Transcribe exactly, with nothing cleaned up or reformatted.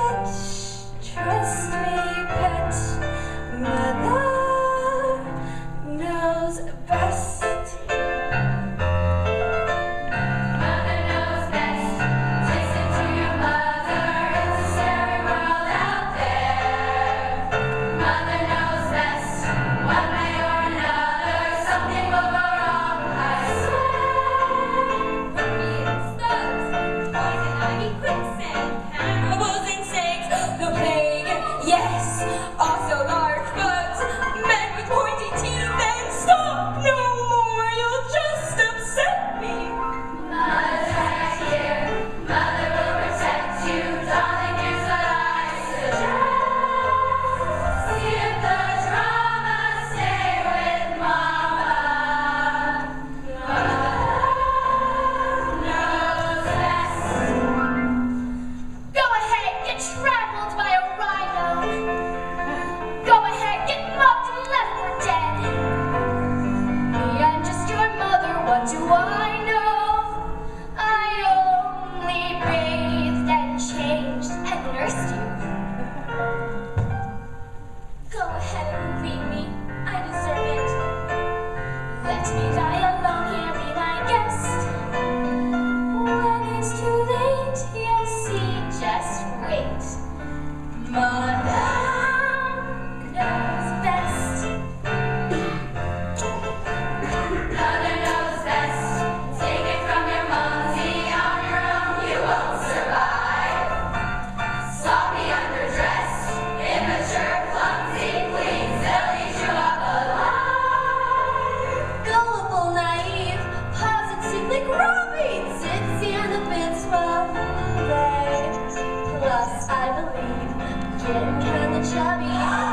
yet. Trust me, pet. Mother knows best. Mother knows best. Listen to your mother. It's a scary world out there. Mother knows best. One way or another, something will go wrong, I swear. Rookie slugs, poison ivy, quicksand, cannibals and snakes, the plague, yes, also large bugs, men with pointy teeth, and stop no more, you'll just upset me. Mother's right here. Mother will protect you, darling. Here's what I suggest. Skip the drama, stay with Mama. Mother knows best. Go ahead, get trampled by a rhino. Go ahead, get mugged and left for dead. Me, I'm just your mother, what do I know? I only bathed and changed and nursed you. Go ahead and leave me, I deserve it. Let me die alone here, be my guest. When it's too late, you'll see, just wait. Mother knows best. Mother knows best. Take it from your mumsy. On your own, you won't survive. Sloppy, underdressed, immature, clumsy, please, they'll eat you up alive. Gullible, naive, positively grubby, zitsy and a bit swelly. Plus, I believe, getting kinda chubby.